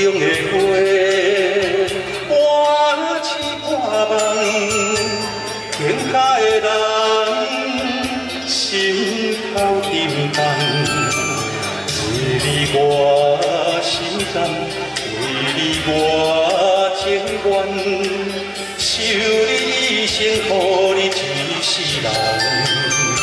中的花，我痴看梦，天下的人心头沉重。为你我心甘，为你我情愿，守你一生，护你一世人。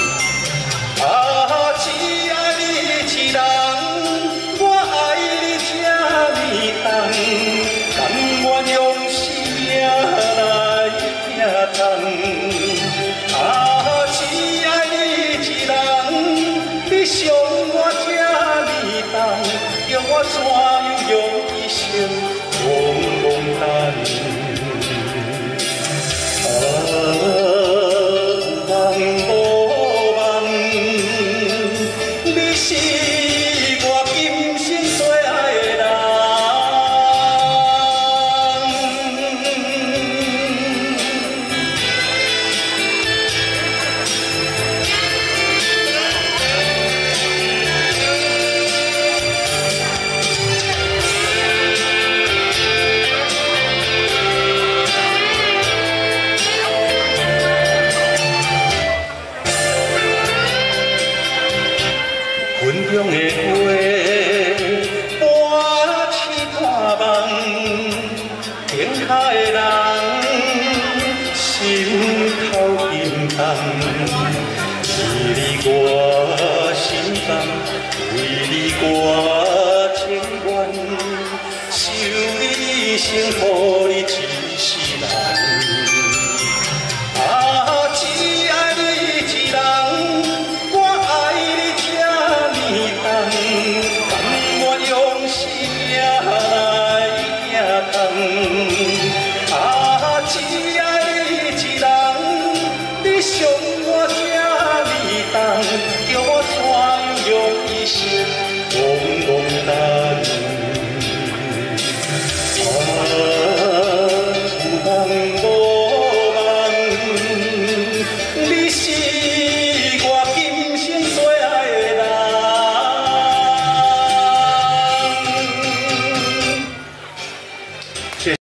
只爱你一人，我爱你这么重，甘愿用生命来拼偿。只爱你一人，你伤我这么重，叫我怎样用一生long等？ 云中的花。